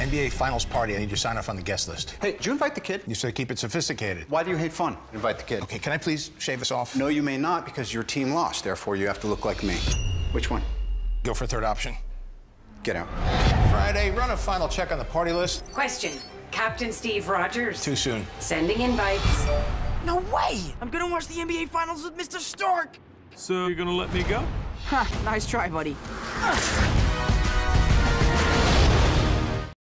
NBA Finals party. I need you to sign off on the guest list. Hey, did you invite the kid? You said keep it sophisticated. Why do you hate fun? Invite the kid. Okay, can I please shave us off? No, you may not, because your team lost. Therefore, you have to look like me. Which one? Go for third option. Get out. Friday, run a final check on the party list. Question. Captain Steve Rogers. Too soon. Sending invites. No way! I'm gonna watch the NBA Finals with Mr. Stark! So you're gonna let me go? Ha, nice try, buddy.